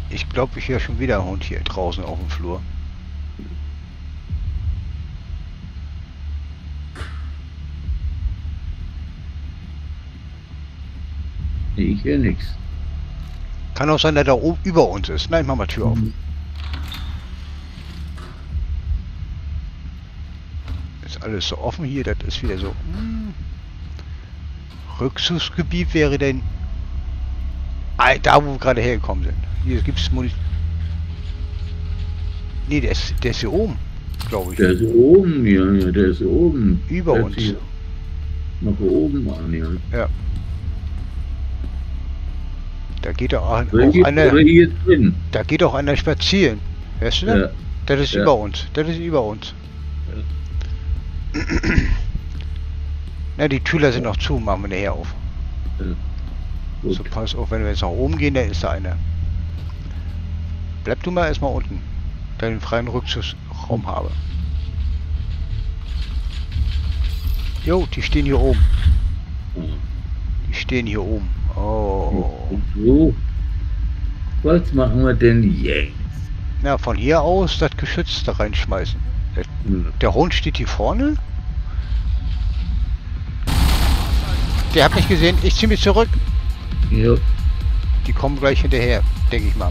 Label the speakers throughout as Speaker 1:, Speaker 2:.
Speaker 1: Ich glaube, ich höre schon wieder einen Hund hier draußen auf dem Flur.
Speaker 2: Ich höre nichts.
Speaker 1: Kann auch sein, dass er da oben über uns ist. Nein, ich mach mal Tür auf. Ist alles so offen hier, das ist wieder so. Rückzugsgebiet wäre denn da, wo wir gerade hergekommen sind. Hier gibt es Munition. Nee, der ist hier oben, glaube ich.
Speaker 2: Der ist oben, ja, der ist oben.
Speaker 1: Über
Speaker 2: der
Speaker 1: uns.
Speaker 2: Nach oben an, ja.
Speaker 1: Ja. Da geht auch einer.
Speaker 2: Hier drin.
Speaker 1: Da geht auch einer spazieren. Hörst du das?
Speaker 2: Ja.
Speaker 1: Das ist über uns. Das ist über uns. Ja. Na, die Türen sind noch zu, machen wir nachher auf.
Speaker 2: Ja.
Speaker 1: So, pass auf, wenn wir jetzt nach oben gehen, da ist da einer. Bleib du mal erstmal unten, da ich den freien Rückzugsraum habe. Jo, die stehen hier oben. Die stehen hier oben. Oh.
Speaker 2: So. Was machen wir denn jetzt?
Speaker 1: Na, von hier aus das Geschütz da reinschmeißen. Der Hund steht hier vorne. Der hat mich gesehen. Ich ziehe mich zurück.
Speaker 2: Ja.
Speaker 1: Die kommen gleich hinterher, denke ich mal.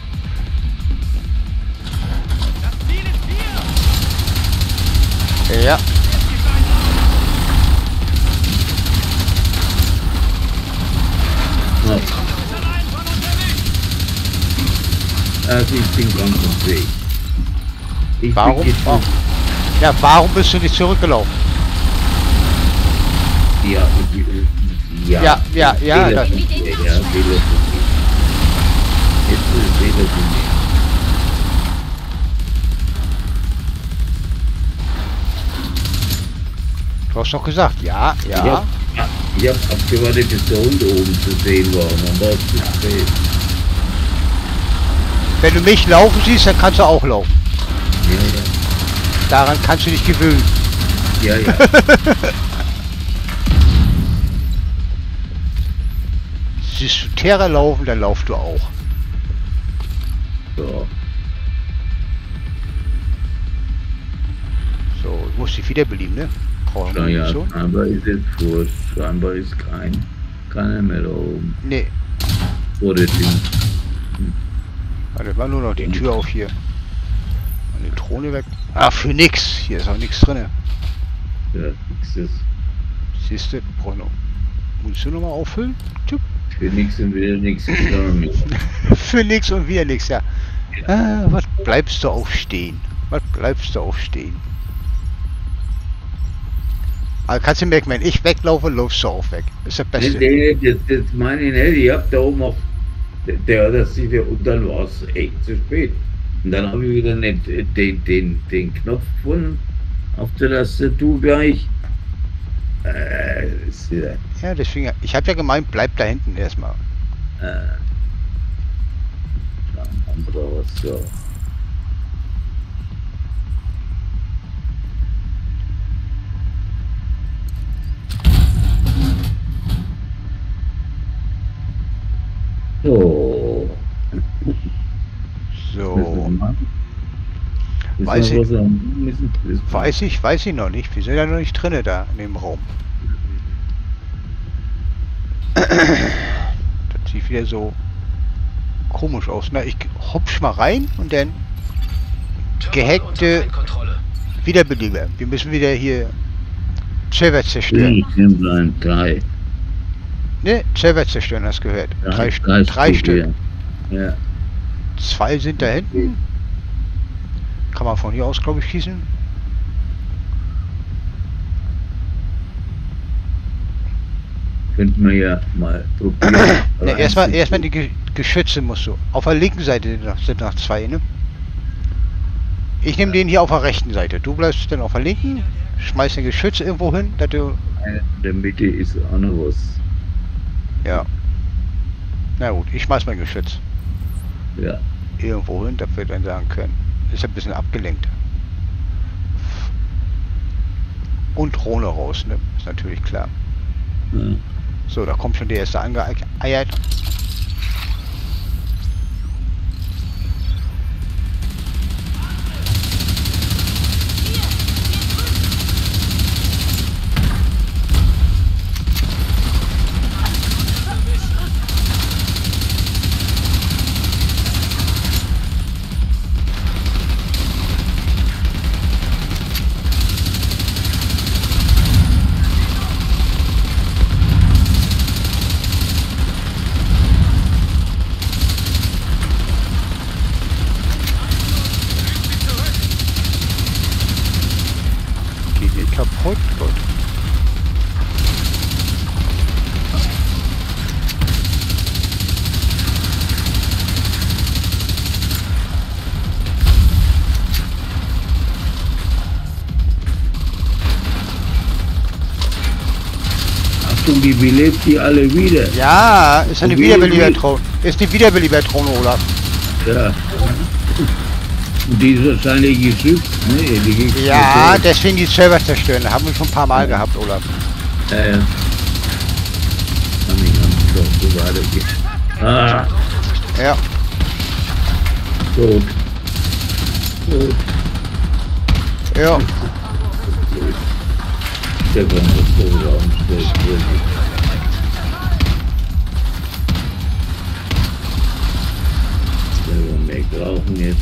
Speaker 1: Ja.
Speaker 2: Also ich bin ganz auf Weg.
Speaker 1: Warum? Ja, warum bist du nicht zurückgelaufen?
Speaker 2: Ja.
Speaker 1: Ja. Das,
Speaker 2: Jetzt ist telefoniert.
Speaker 1: du hast doch gesagt, ja.
Speaker 2: Ich hab abgewartet, bis der Hund oben zu sehen war. Dann war es zu spät.
Speaker 1: Wenn du mich laufen siehst, dann kannst du auch laufen.
Speaker 2: Ja.
Speaker 1: Daran kannst du dich gewöhnen.
Speaker 2: Ja.
Speaker 1: Siehst du Terra laufen, dann laufst du auch.
Speaker 2: So.
Speaker 1: So, ich muss dich wiederbeleben, ne? Brauchen wir
Speaker 2: Ja,
Speaker 1: Munition?
Speaker 2: scheinbar ist jetzt Fuß. Scheinbar ist keiner mehr da oben.
Speaker 1: Nee.
Speaker 2: Vor der Ding.
Speaker 1: Warte, war nur noch die Tür auf hier. Und die Drohne weg. Ah, für nix. Hier ist auch nichts drin.
Speaker 2: Ja, ist das.
Speaker 1: Siehst du, brauche noch Munition nochmal auffüllen? Tschüpp.
Speaker 2: Für nichts und wieder nichts getan.
Speaker 1: Für nix und wieder nix, ja. Ah, was bleibst du aufstehen? Was bleibst du aufstehen? Aber kannst du merken, wenn ich weglaufe, laufst du auch weg. Ist das Beste.
Speaker 2: Das meine ich nicht. Ich hab da oben auf der hat das sicher und dann war es echt zu spät. Und dann habe ich wieder nicht den Knopf gefunden auf der Tastatur gleich.
Speaker 1: Ja, deswegen, ich habe ja gemeint, bleib da hinten erstmal.
Speaker 2: Anderer was so. So.
Speaker 1: So. Weiß ich noch nicht. Wir sind ja noch nicht drinne da in dem Raum. Das sieht wieder so komisch aus. Na, ich hopsch mal rein und dann gehackte Wiederbelieber. Wir müssen wieder hier Server zerstören. Ne, Server zerstören, hast gehört. Drei Stück.
Speaker 2: Ja.
Speaker 1: 2 sind da hinten. Kann man von hier aus, glaube ich, schießen.
Speaker 2: Könnten wir ja mal probieren.
Speaker 1: Ne, erstmal die Geschütze musst du. Auf der linken Seite sind noch 2, ne? Ich nehme den hier auf der rechten Seite. Du bleibst dann auf der linken, schmeißt den Geschütz irgendwo hin, dass du...
Speaker 2: In der Mitte ist auch noch was.
Speaker 1: Ja. Na gut, ich schmeiß mein Geschütz.
Speaker 2: Ja.
Speaker 1: Irgendwo hin, dass wir dann sagen können. Ist ein bisschen abgelenkt. Und Drohne raus, ne? Ist natürlich klar.
Speaker 2: Ja.
Speaker 1: So, da kommt schon der erste angeeiert.
Speaker 2: die belebt die alle wieder.
Speaker 1: Ja, ist eine Wiederbeleber-Drohne. Ist die Wiederbeleber-Drohne, Olaf.
Speaker 2: Ja. Und die ist wahrscheinlich geschützt, ne? Die
Speaker 1: Ja, deswegen die Server zerstören. Haben wir schon ein paar Mal gehabt, Olaf.
Speaker 2: Ja, ja. Kann ich noch so weitergehen. Ah,
Speaker 1: Ja.
Speaker 2: tot. Tot.
Speaker 1: Ja.
Speaker 2: Stefan ist so wieder umstellt. Stefan weg rauchen jetzt.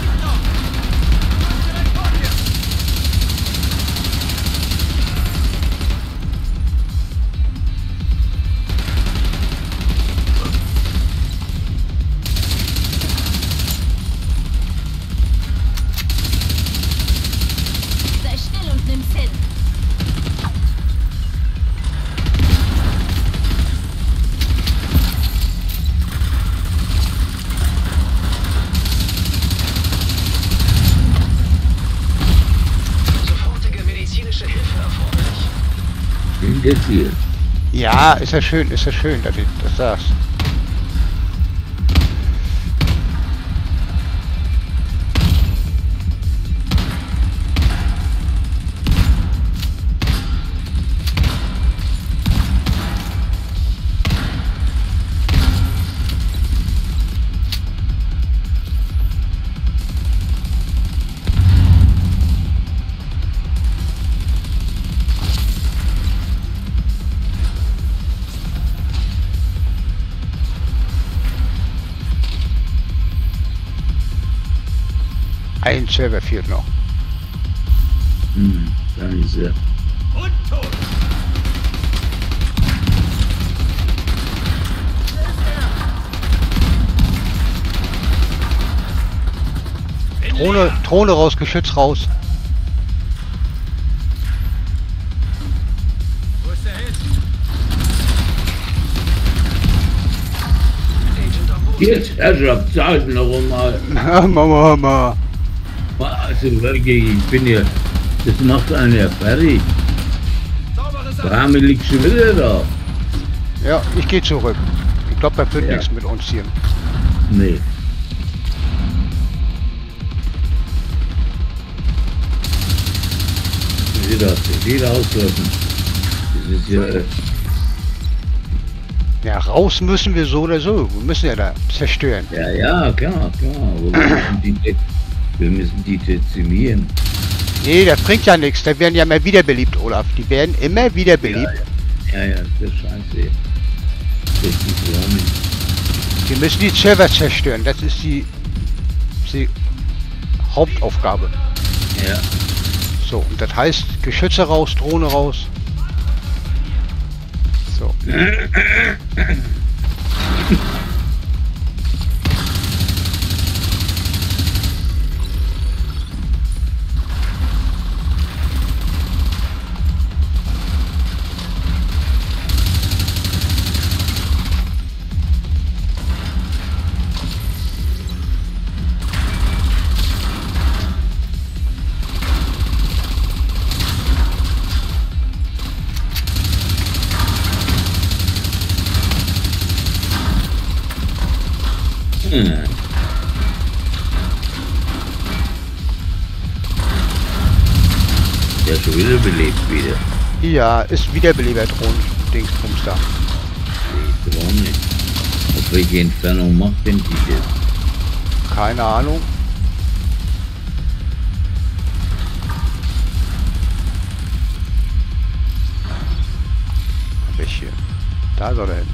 Speaker 3: Sei still und nimm's hin.
Speaker 4: Sofortige medizinische Hilfe erforderlich.
Speaker 2: Sind jetzt hier.
Speaker 1: Ja, ist ja schön, dass du das sagst. Ein Server fehlt noch.
Speaker 2: Da ist er.
Speaker 1: Drohne raus, Geschütz raus.
Speaker 4: Wo ist der Held? Agent am Boden.
Speaker 2: Jetzt, Herrschaft, zahlt noch einmal.
Speaker 1: Mama.
Speaker 2: Also wirklich, ich bin ja, das macht einen ja fertig.
Speaker 4: Saubere Sache.
Speaker 2: Rami liegt schon wieder da.
Speaker 1: Ja, ich gehe zurück. Ich glaube, da wird
Speaker 2: Ja.
Speaker 1: nichts mit uns hier.
Speaker 2: Nee. Wie rauslassen. Das ist ja,
Speaker 1: Ja, raus müssen wir so oder so. Wir müssen ja da zerstören.
Speaker 2: ja, klar. Aber wir müssen die dezimieren.
Speaker 1: Nee, das bringt ja nichts. Da werden ja immer wiederbelebt, Olaf. Die werden immer wiederbelebt.
Speaker 2: Ja, das ist scheiße. Das ist ja nicht.
Speaker 1: Wir müssen die Server zerstören. Das ist die Hauptaufgabe.
Speaker 2: Ja.
Speaker 1: So, und das heißt Geschütze raus, Drohne raus. So.
Speaker 2: Der ist schon wieder belebt wieder.
Speaker 1: Ja, ist Wiederbeleber-Drohnen-Dingsbums da.
Speaker 2: Ich weiß auch nicht. Auf welche Entfernung macht denn die das?
Speaker 1: Keine Ahnung. Hab ich hier. Da soll er hin.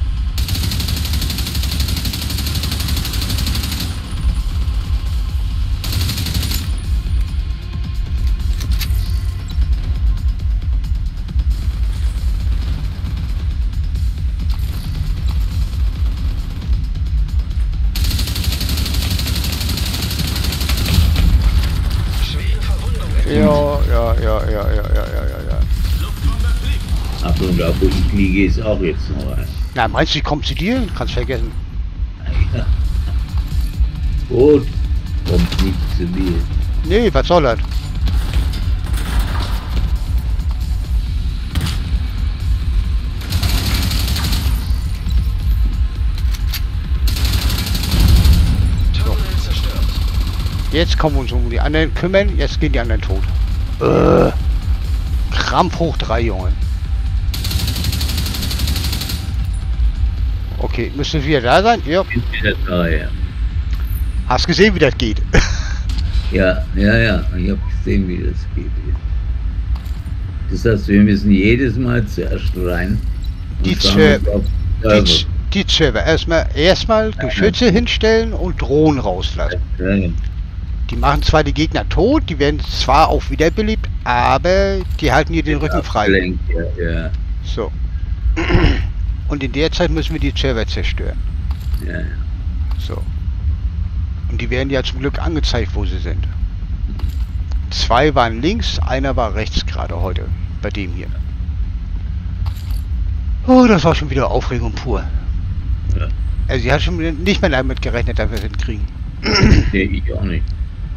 Speaker 4: Schwere Verwundungen.
Speaker 1: Ja.
Speaker 4: Luftbombe fliegt.
Speaker 2: Achtung, da wo ich liege ist auch jetzt noch ein.
Speaker 1: Na, meinst du, ich komme zu dir? Kannst vergessen.
Speaker 2: Ja. Gut, kommt nicht zu mir.
Speaker 1: Nee, was soll das? Jetzt kommen wir uns um die anderen kümmern. Jetzt gehen die anderen tot. Krampf hoch 3, Junge. Okay, müsste wieder da sein? Ja.
Speaker 2: Ist wieder da, ja.
Speaker 1: Hast gesehen, wie das geht?
Speaker 2: Ja. Ich habe gesehen, wie das geht. Das heißt, wir müssen jedes Mal zuerst rein. und
Speaker 1: Die
Speaker 2: schauen uns auf Server.
Speaker 1: Die Server. Erstmal Geschütze hinstellen und Drohnen rauslassen.
Speaker 2: Ja.
Speaker 1: Die machen zwar die Gegner tot, die werden zwar auch wiederbelebt, aber die halten hier den Rücken frei.
Speaker 2: Abgelenkt, ja.
Speaker 1: So. Und in der Zeit müssen wir die Server zerstören.
Speaker 2: Ja.
Speaker 1: So. Und die werden ja zum Glück angezeigt, wo sie sind. 2 waren links, einer war rechts gerade heute. Bei dem hier. Oh, das war schon wieder Aufregung pur.
Speaker 2: Ja.
Speaker 1: Also sie hat schon wieder nicht mehr damit gerechnet, dass wir es hinkriegen.
Speaker 2: Nee, ich auch nicht.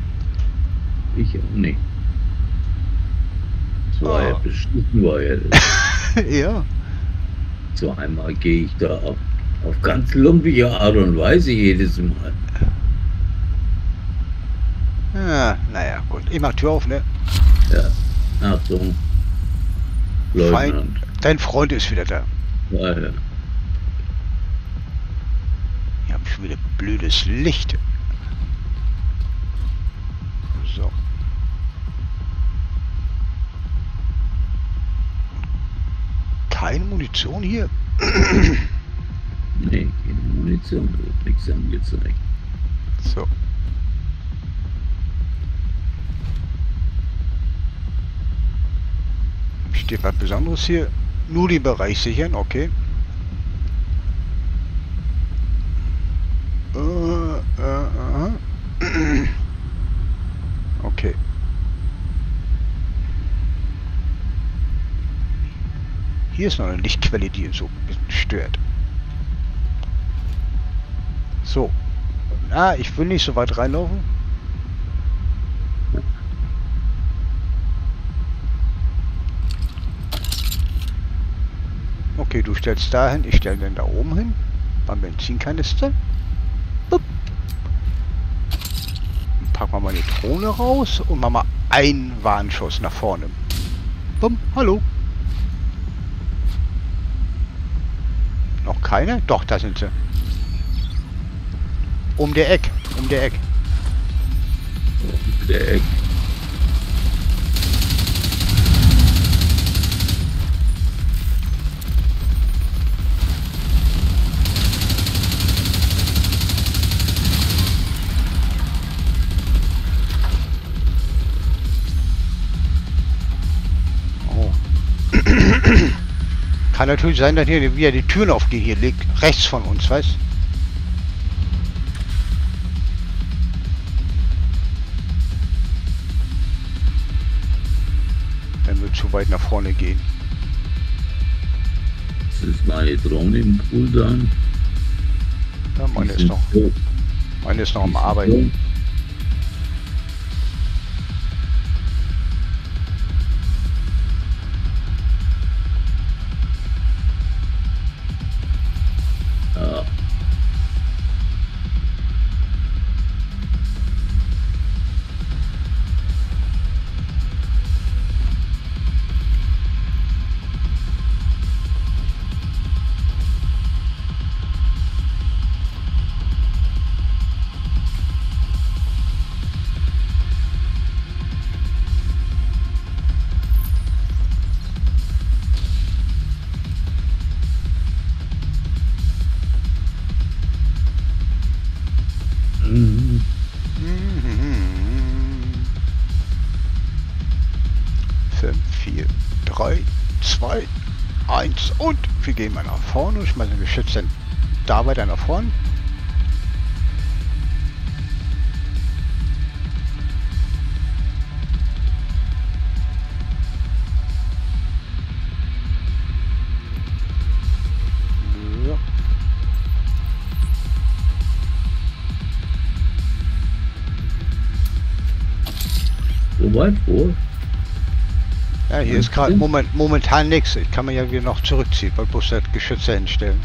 Speaker 2: So
Speaker 1: Oh.
Speaker 2: ja beschissen war ja das.
Speaker 1: Ja.
Speaker 2: So einmal gehe ich da auf ganz lumpige Art und Weise jedes Mal.
Speaker 1: Ja, naja, gut. Ich mach Tür auf, ne?
Speaker 2: Ja. Achtung. Leutnant.
Speaker 1: Dein Freund ist wieder da.
Speaker 2: Ja.
Speaker 1: Wir haben schon wieder blödes Licht. So. Keine Munition hier?
Speaker 2: Nee, keine Munition, wird nichts angezeigt.
Speaker 1: So. Steht was Besonderes hier? Nur den Bereich sichern, okay. Okay. Hier ist noch eine Lichtquelle, die uns so ein bisschen stört. So. Ah, ich will nicht so weit reinlaufen. Okay, du stellst dahin, ich stelle den da oben hin. Beim Benzinkanister. Bup. Dann packen wir mal die Drohne raus und machen mal einen Warnschuss nach vorne. Bumm, hallo. Noch keine? Doch, da sind sie. Um der Eck, um der Eck.
Speaker 2: Der Eck.
Speaker 1: Kann natürlich sein, dass hier wieder die Türen aufgehen. Hier liegt rechts von uns, weißt? Wenn wir zu weit nach vorne gehen.
Speaker 2: Das ist meine Drohne im Cooldown.
Speaker 1: Ja, meine ist noch am Arbeiten.
Speaker 2: Ja. Mhm.
Speaker 1: 5, 4, 3, 2, 1 und wir gehen mal nach vorne. Ich meine, Geschütz dann da weiter nach vorne. Ja.
Speaker 2: So weit vor?
Speaker 1: Ja, hier ist gerade momentan nichts. Ich kann mir ja wieder noch zurückziehen, weil bloß das Geschütze hinstellen.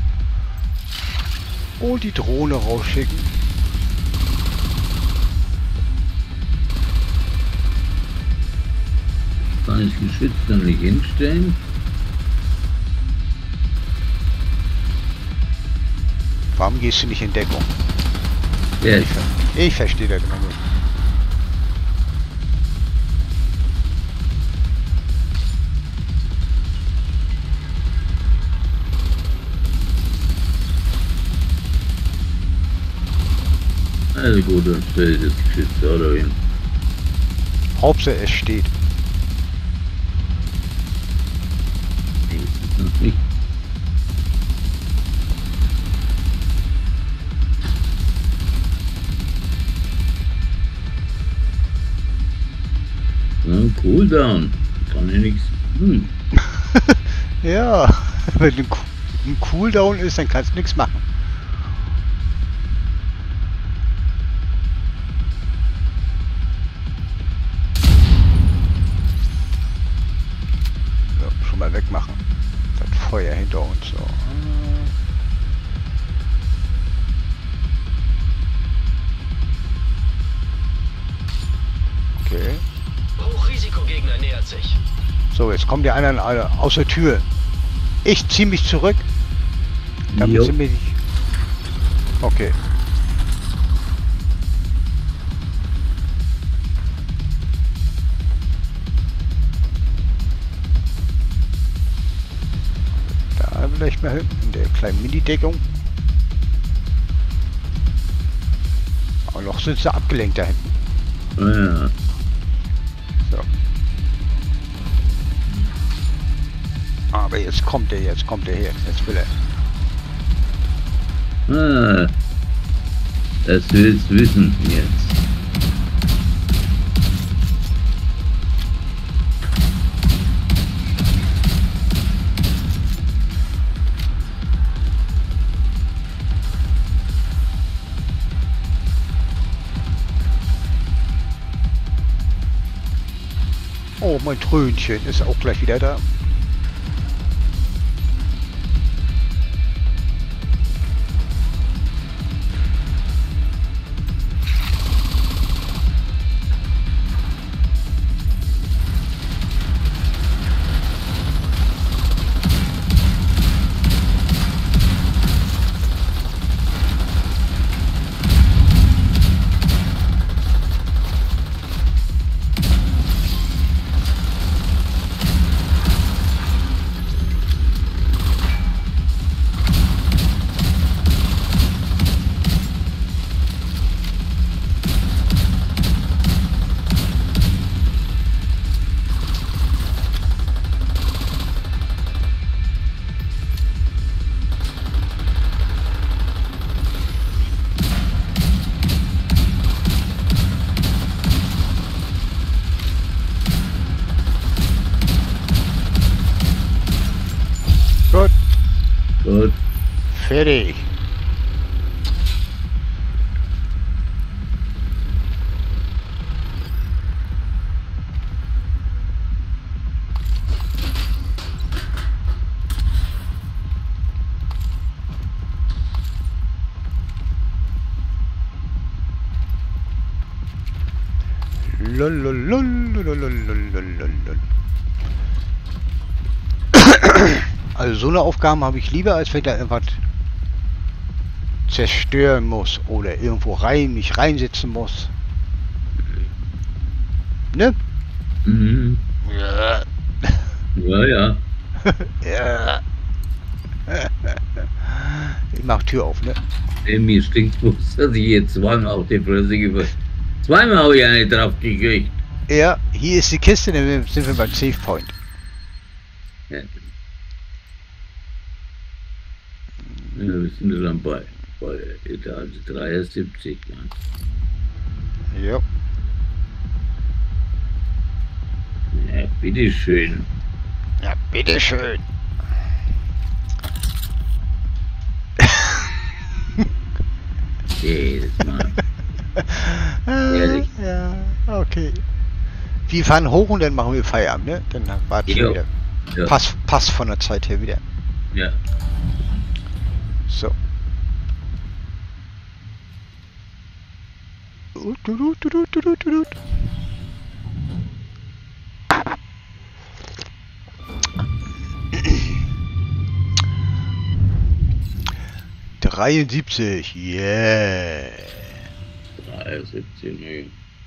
Speaker 1: Und die Drohne rausschicken.
Speaker 2: das Geschütz noch nicht hinstellen.
Speaker 1: Warum gehst du nicht in Deckung?
Speaker 2: Ja,
Speaker 1: Ich verstehe das immer nicht.
Speaker 2: also gut, dann stelle ich das Geschütz da hin.
Speaker 1: Hauptsache es steht.
Speaker 2: Nee, das ist noch nicht. Cooldown. Kann ja nichts tun.
Speaker 1: Ja, wenn ein Cooldown ist, dann kannst du nichts machen. So, schon mal wegmachen. Das Feuer hinter uns. So. Okay.
Speaker 4: Hochrisikogegner nähert sich.
Speaker 1: So, jetzt kommen die anderen alle aus der Tür. Ich ziehe mich zurück. Damit
Speaker 2: Jo.
Speaker 1: sie mich nicht... Okay. Da vielleicht mal hinten in der kleinen Mini-Deckung. Aber noch sind sie abgelenkt da hinten.
Speaker 2: Ja.
Speaker 1: So. Aber jetzt kommt er her. Jetzt will er.
Speaker 2: Ah, das willst du wissen jetzt.
Speaker 1: Oh, mein Trönchen ist auch gleich wieder da. Gut,
Speaker 2: Gut.
Speaker 1: fertig. Lolololololololololol. Also so eine Aufgabe habe ich lieber, als wenn ich da irgendwas zerstören muss oder irgendwo mich reinsetzen muss. Ne?
Speaker 2: Mhm.
Speaker 1: Ja.
Speaker 2: Ja, ja.
Speaker 1: Ja. Ich mach Tür auf, ne?
Speaker 2: Mir stinkt bloß, dass ich jetzt zweimal auf die Fresse gebe. Zweimal habe ich eine drauf gekriegt.
Speaker 1: Ja, hier ist die Kiste, dann sind wir beim Save Point.
Speaker 2: Ja. Ja, wir sind dann bei Etage 73. Ne?
Speaker 1: Ja.
Speaker 2: Ja, bitteschön.
Speaker 1: Ja, bitteschön.
Speaker 2: Jedes Mal. Ehrlich.
Speaker 1: Ja, okay. Wir fahren hoch und dann machen wir Feierabend, ne? Dann warten wir
Speaker 2: Jo.
Speaker 1: wieder.
Speaker 2: Ja.
Speaker 1: Passt von der Zeit her wieder.
Speaker 2: Ja.
Speaker 1: So. 73, yeah.
Speaker 2: 73, nö.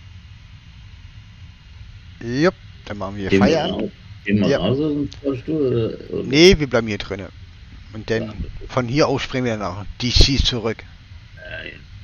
Speaker 1: Jupp, dann machen wir
Speaker 2: Gehen wir
Speaker 1: Feierabend.
Speaker 2: raus? Gehen wir
Speaker 1: Ja.
Speaker 2: raus aus dem Fahrstuhl? Oder?
Speaker 1: Nee, wir bleiben hier drinnen. Und dann
Speaker 2: Ja.
Speaker 1: von hier aus springen wir nach DC zurück.
Speaker 2: Ja, ja.